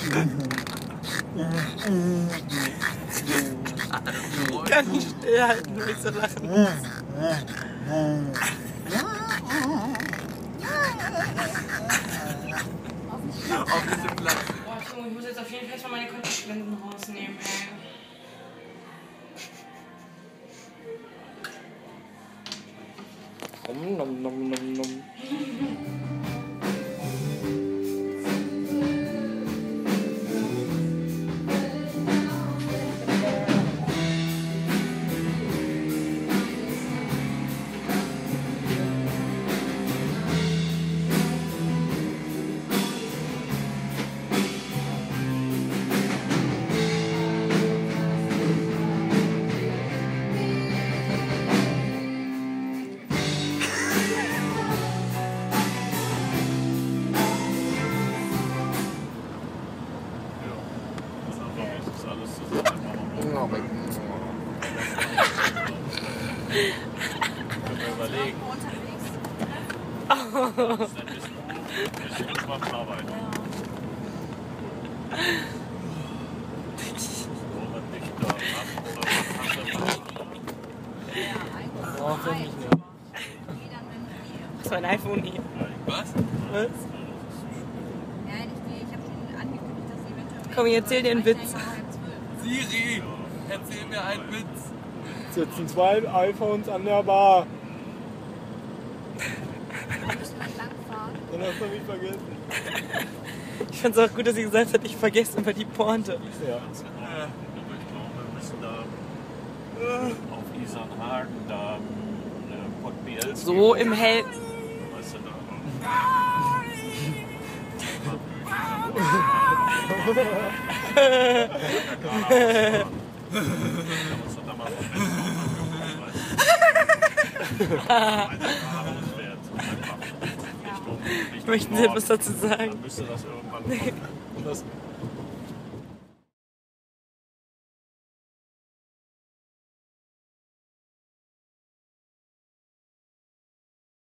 Kann nicht stillhalten, weil ich so lachen muss. Auf diesem Platz. Boah, Junge, ich muss jetzt auf jeden Fall erstmal meine Kontaktlinsen rausnehmen, ey. Nom, nom, nom, nom. Können wir überlegen. Das ist ein bisschen gut beim Arbeiten. Oder nicht da Oh, für mich nicht. Das war ein iPhone hier. Was? Was? Ja, ich habe schon angekündigt, dass sie eventuell... Komm, ich erzähl dir einen Witz. Siri, erzähl mir einen Witz. Sitzen zwei iPhones an der Bar. Dann hast du mich vergessen. Ich fand's auch gut, dass sie gesagt hat, ich vergesse immer die Pointe. Ja. ich glaube, wir müssen da auf Isernhagen, da Port Bielski. So im Hell. Weißt du, Möchten Sie etwas dazu sagen? dann müsste das irgendwann kommen. Und das